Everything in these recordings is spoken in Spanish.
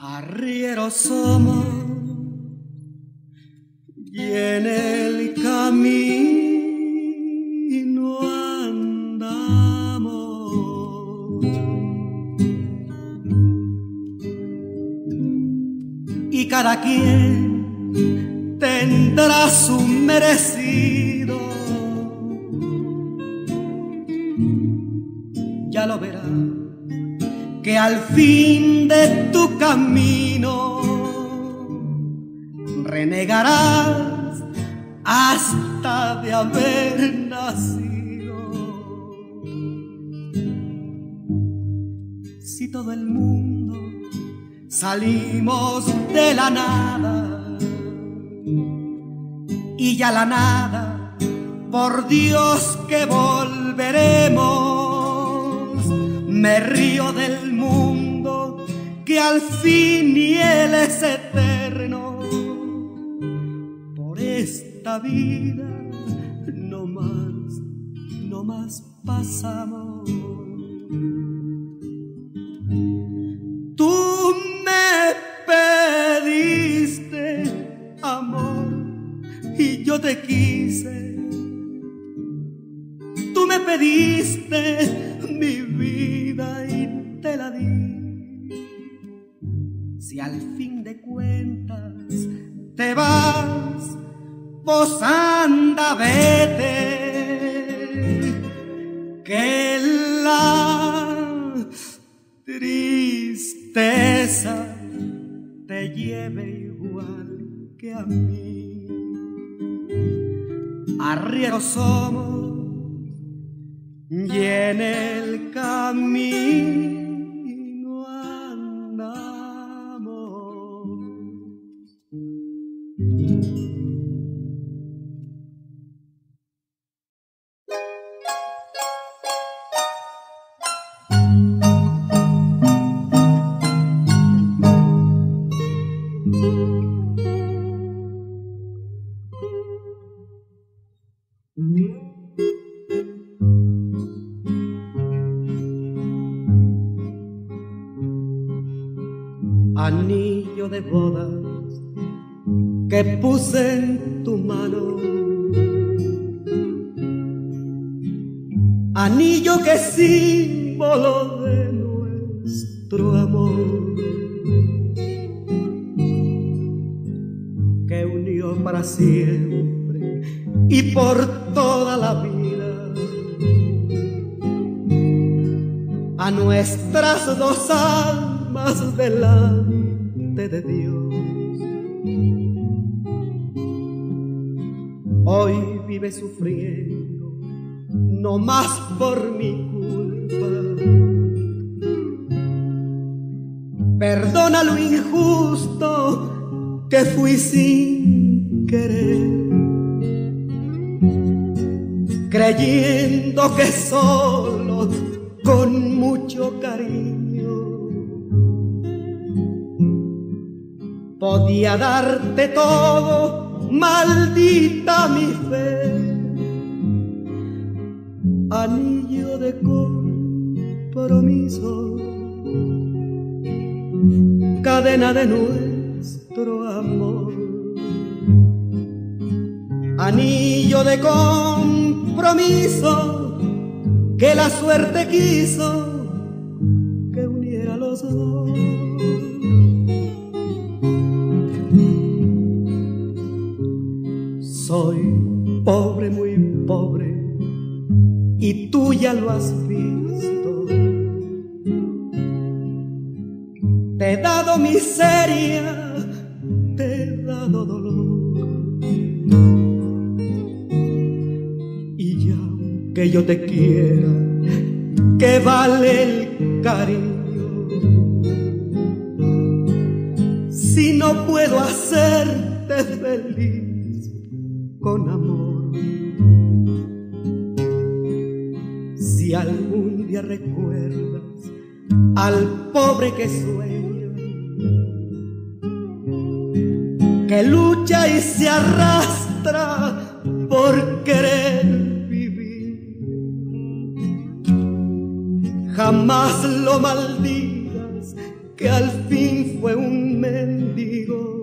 Arrieros somos y en el camino andamos, y cada quien tendrá su merecido. Ya lo verás, que al fin de tu camino renegarás hasta de haber nacido. Si todo el mundo salimos de la nada, y ya la nada, por Dios que volveremos. Me río del mundo que al fin y él es eterno. Por esta vida no más pasamos. Tú me pediste amor y yo te quise. Tú me pediste mi vida y te la di. Si al fin de cuentas te vas, pues anda, vete, que la tristeza te lleve igual que a mí. Arrieros somos y en el camino andamos. Anillo de bodas que puse en tu mano, anillo que es símbolo de nuestro amor, que unió para siempre y por toda la vida a nuestras dos almas delante de Dios. Hoy vive sufriendo, no más por mi culpa. Perdona lo injusto que fui sin querer, creyendo que solo con mucho cariño podía darte todo, maldita mi fe. Anillo de compromiso, cadena de nuestro amor. Anillo de compromiso que la suerte quiso que uniera a los dos. Soy pobre, muy pobre, y tú ya lo has visto. Te he dado miseria, te he dado dolor, y ya que yo te quiera, que vale el cariño, si no puedo hacerte feliz con amor. Si algún día recuerdas al pobre que sueña, que lucha y se arrastra por querer vivir, jamás lo maldigas, que al fin fue un mendigo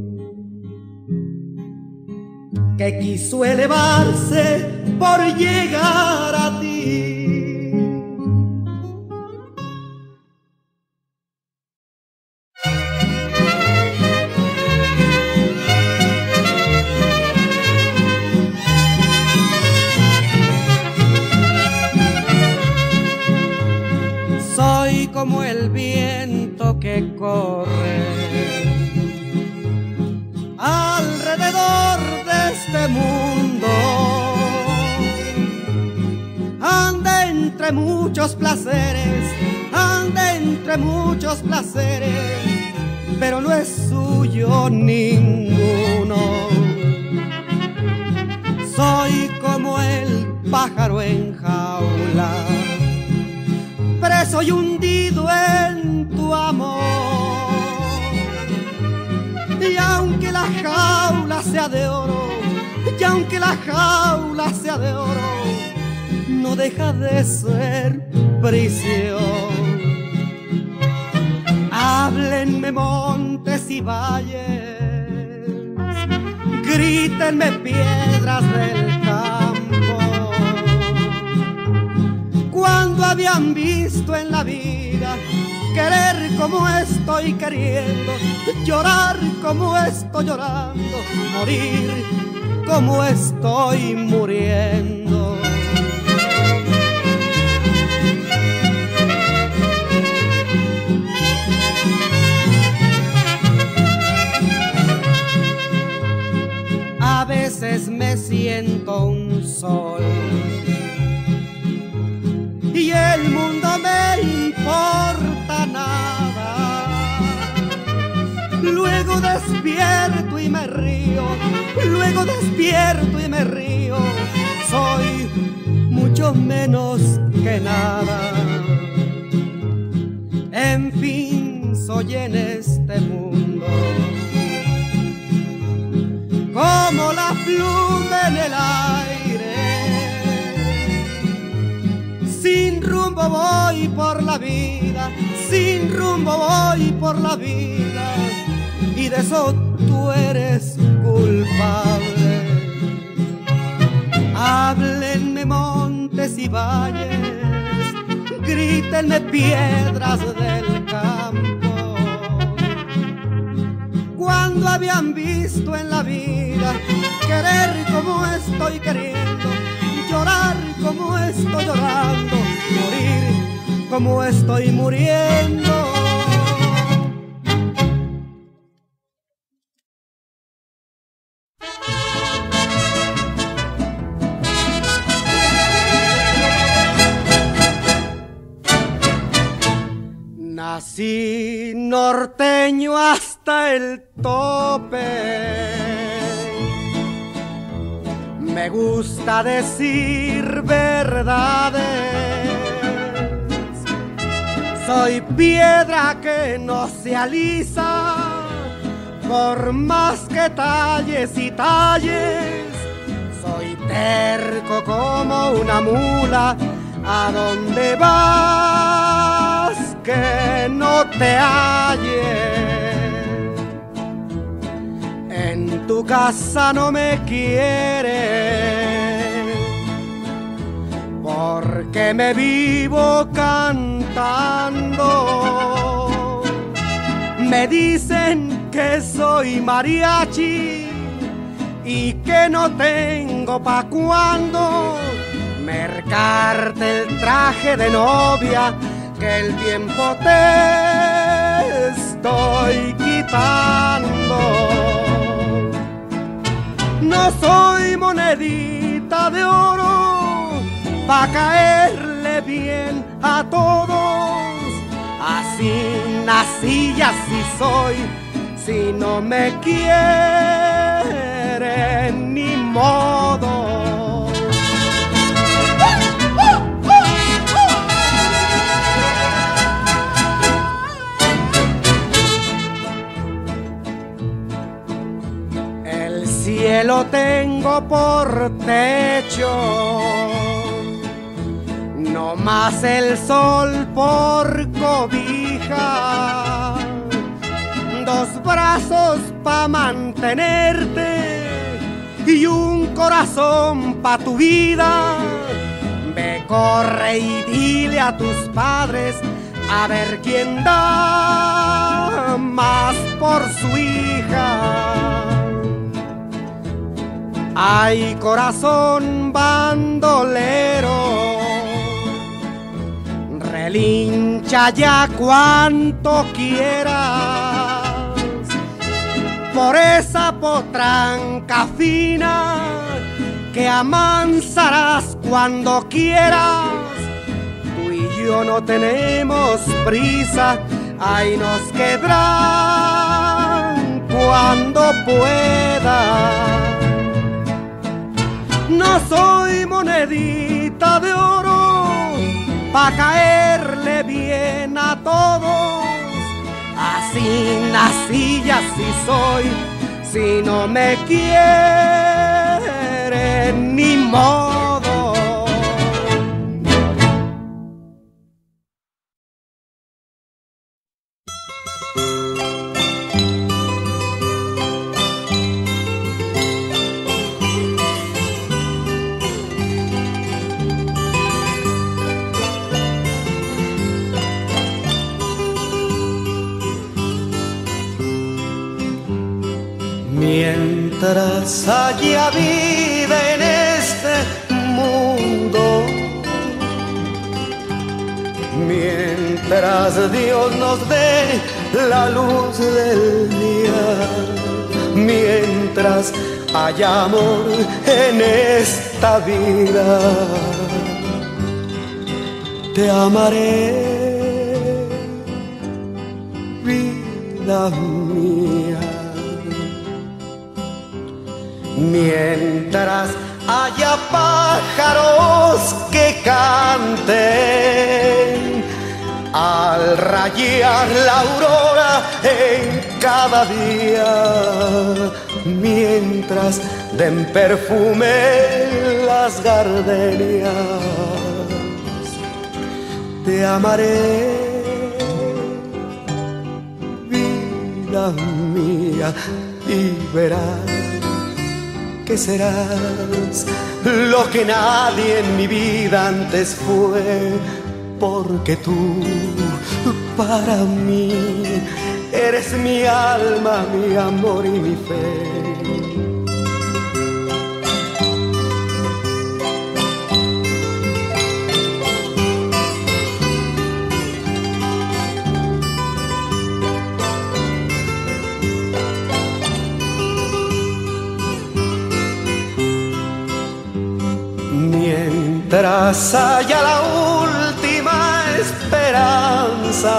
que quiso elevarse por llegar a ti. Soy como el viento que corre alrededor de este mundo, anda entre muchos placeres, anda entre muchos placeres, pero no es suyo ninguno. Soy como el pájaro en jaula, preso y hundido en tu amor. Y aunque la jaula sea de oro, y aunque la jaula sea de oro, no deja de ser prisión. Háblenme montes y valles, grítenme piedras del campo. Cuando habían visto en la vida querer como estoy queriendo, llorar como estoy llorando, morir como estoy muriendo? A veces me siento un sol y el mundo me importa nada. Luego despierto y me río, luego despierto y me río. Soy mucho menos que nada. En fin, soy en este mundo como la pluma en el aire. Sin rumbo voy por la vida, sin rumbo voy por la vida, y de eso tú eres culpable. Háblenme montes y valles, grítenme piedras del campo. Cuando habían visto en la vida querer como estoy queriendo, llorar como estoy llorando, morir como estoy muriendo. Nací norteño hasta el tope. Me gusta decir verdades. Soy piedra que no se alisa, por más que talles y talles. Soy terco como una mula. ¿A dónde vas que no te halles? En tu casa no me quieres, porque me vivo cantando. Me dicen que soy mariachi y que no tengo pa' cuando mercarte el traje de novia que el tiempo te estoy quitando. No soy monedita de oro pa' caerle bien a todos. Así nací y así soy. Si no me quieren, ni modo. El cielo tengo por techo, no más el sol por cobija. brazos pa' mantenerte y un corazón pa' tu vida. Ve, corre y dile a tus padres a ver quién da más por su hija. Ay, corazón bandolero, relincha ya cuanto quieras por esa potranca fina que amansarás cuando quieras. Tú y yo no tenemos prisa, ahí nos quedarán cuando pueda. No soy monedita de oro pa' caerle bien a todos. Así nací y así soy, si no me quieren ni modo. Mientras haya vida en este mundo, mientras Dios nos dé la luz del día, mientras haya amor en esta vida, te amaré, vida mía. Mientras haya pájaros que canten al rayar la aurora en cada día, mientras den perfume las gardenias, te amaré, vida mía, y verás que serás lo que nadie en mi vida antes fue, porque tú para mí eres mi alma, mi amor y mi fe. Mientras haya la última esperanza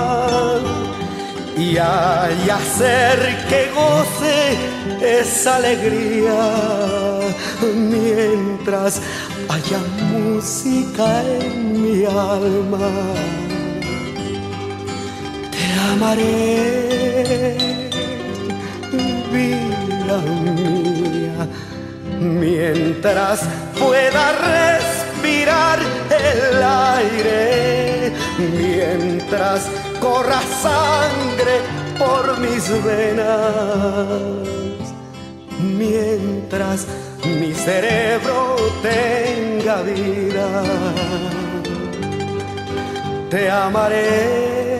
y haya ser que goce esa alegría, mientras haya música en mi alma, te amaré, vida mía. Mientras pueda respirar el aire, mientras corra sangre por mis venas, mientras mi cerebro tenga vida, te amaré,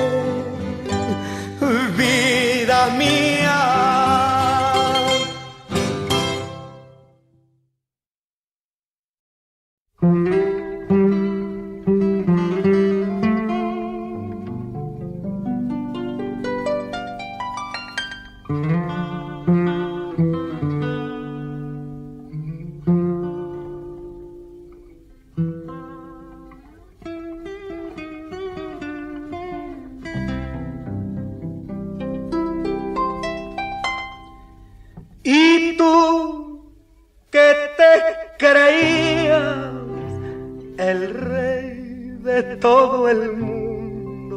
vida mía. Y tú que te creías el rey de todo el mundo,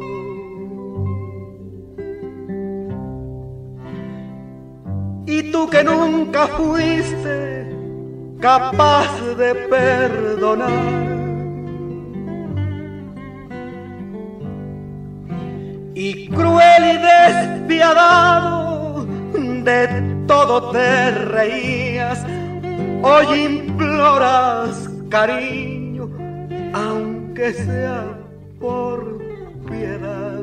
y tú que nunca fuiste capaz de perdonar, y cruel y despiadado de todo te reías, hoy imploras cariño, aunque sea por piedad.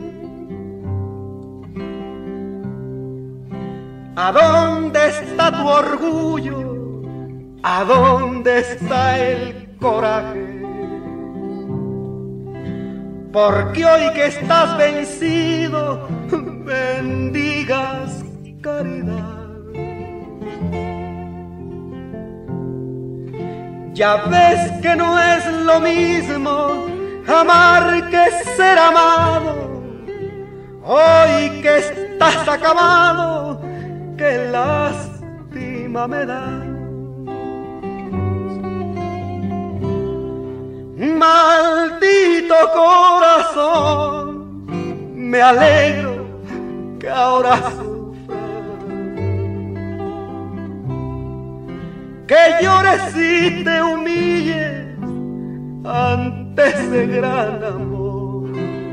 ¿A dónde está tu orgullo? ¿A dónde está el coraje? Porque hoy que estás vencido, bendigas caridad. Ya ves que no es lo mismo amar que ser amado. Hoy que estás acabado, qué lástima me da. Maldito corazón, me alegro que ahora sufra, que llores y te humilles ante ese gran amor.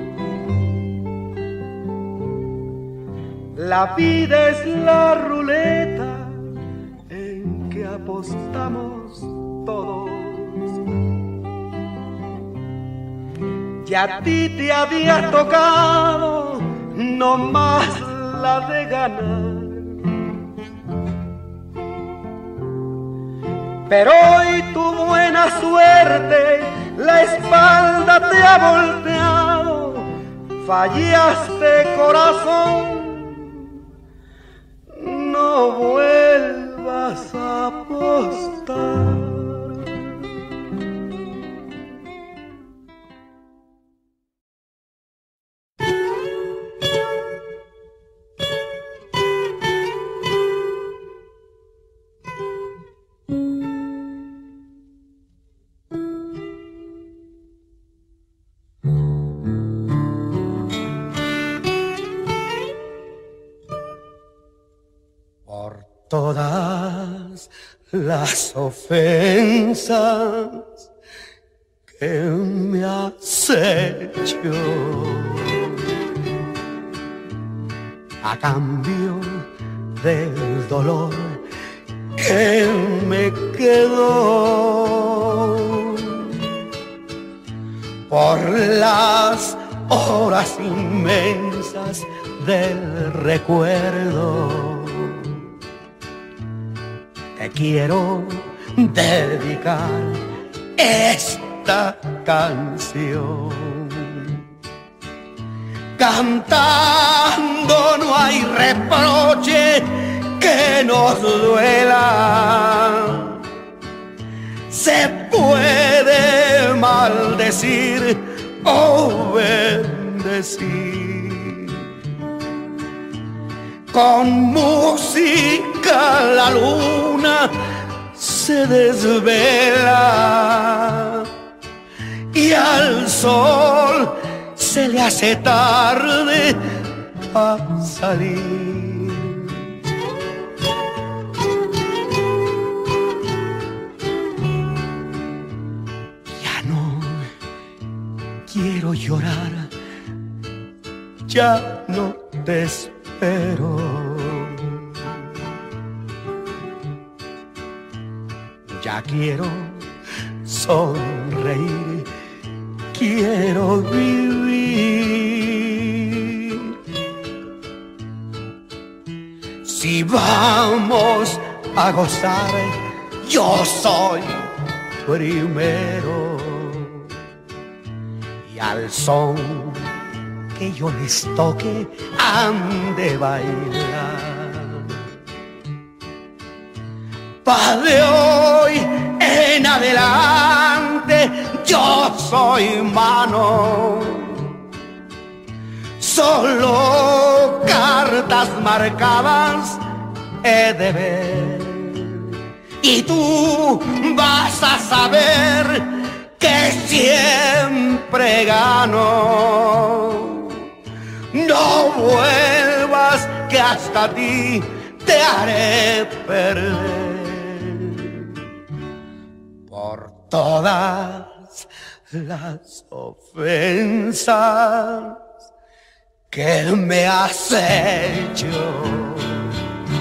La vida es la ruleta en que apostamos todos. Y a ti te había tocado no más la de ganar. Pero hoy tu buena suerte la espalda te ha volteado. Fallaste, corazón, no vuelvas a apostar. Todas las ofensas que me has hecho, a cambio del dolor que me quedó, por las horas inmensas del recuerdo, te quiero dedicar esta canción. Cantando no hay reproche que nos duela. Se puede maldecir o bendecir. Con música la luna se desvela y al sol se le hace tarde a salir. Ya no quiero llorar, ya no te espero. Ya quiero sonreír, quiero vivir. Si vamos a gozar, yo soy primero. Y al son que yo les toque han de bailar. Pa' de hoy en adelante yo soy mano, solo cartas marcadas he de ver. Y tú vas a saber que siempre gano. No vuelvas que hasta ti te haré perder. Por todas las ofensas que me has hecho,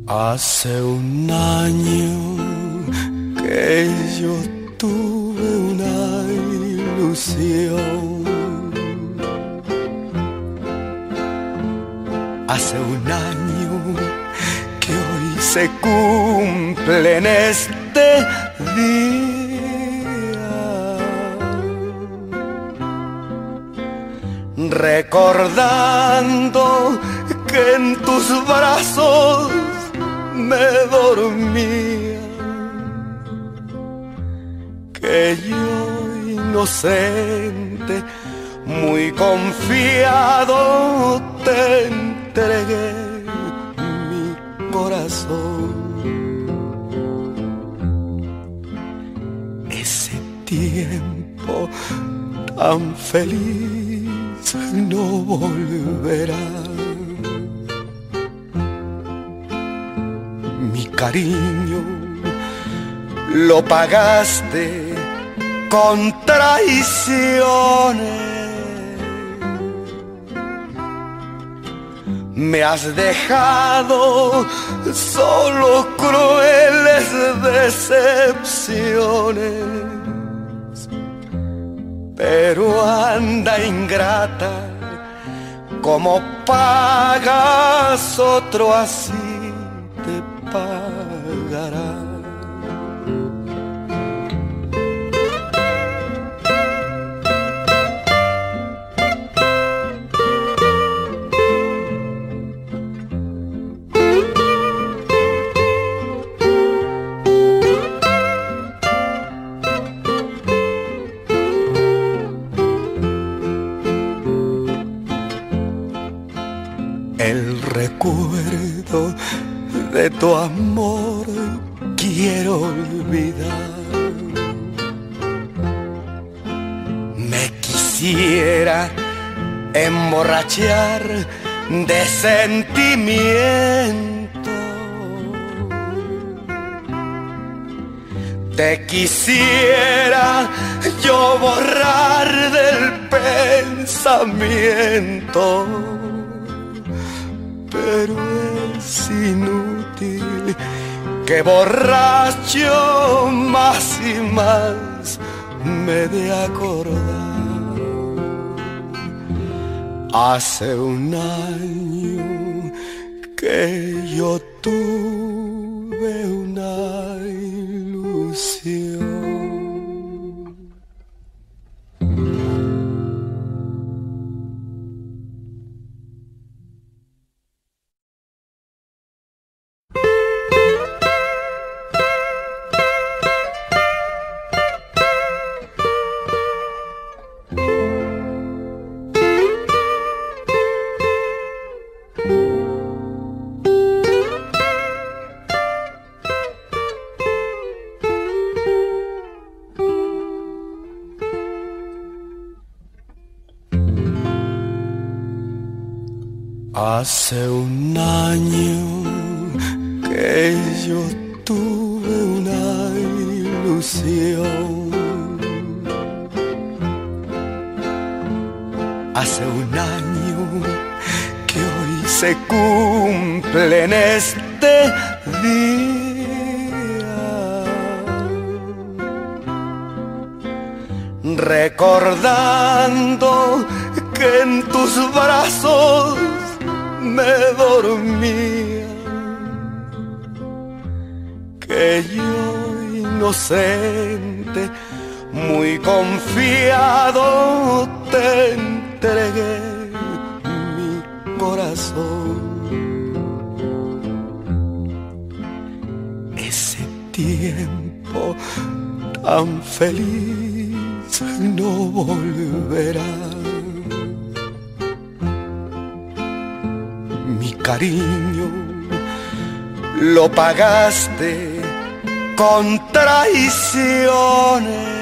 Hace un año que yo tuve una ilusión. Hace un año que hoy se cumple en este día, recordando que en tus brazos me dormía, que yo inocente, muy confiado, te entregué mi corazón. Ese tiempo tan feliz no volverá. Mi cariño lo pagaste con traiciones. Me has dejado solo crueles decepciones. Pero anda ingrata, como pagas otro así te pagará. El recuerdo de tu amor quiero olvidar. Me quisiera emborrachar de sentimiento. Te quisiera yo borrar del pensamiento, pero es inútil, que borracho más y más me de acordar. Hace un año que yo tuve una ilusión. Hace un año que yo tuve una ilusión. Hace un año que hoy se cumple en este día, recordando que en tus brazos me dormía, que yo inocente, muy confiado, te entregué mi corazón. Ese tiempo tan feliz no volverá. Mi cariño lo pagaste con traiciones.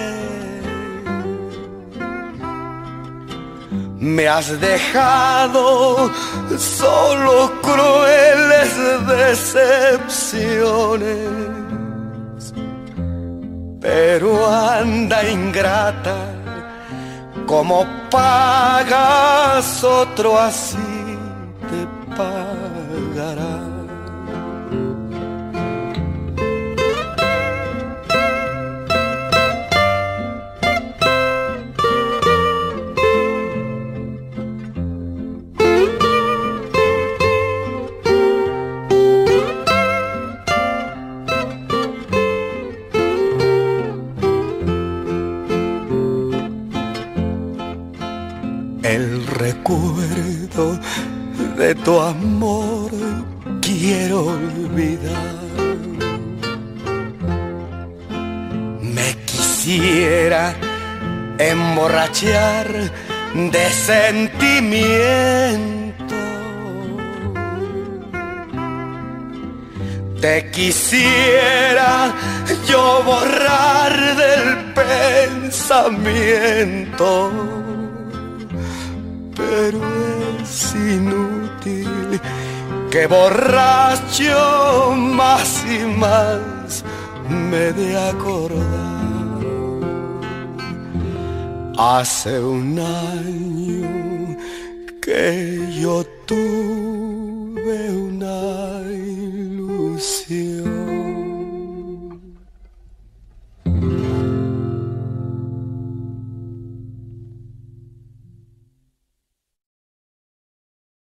Me has dejado solo crueles decepciones. Pero anda ingrata, como pagas otro así te pagará. el recuerdo de tu amor quiero olvidar. Me quisiera emborrachar de sentimiento. Te quisiera yo borrar del pensamiento, pero es inútil que borracho más y más me de acordar. Hace un año que yo tuve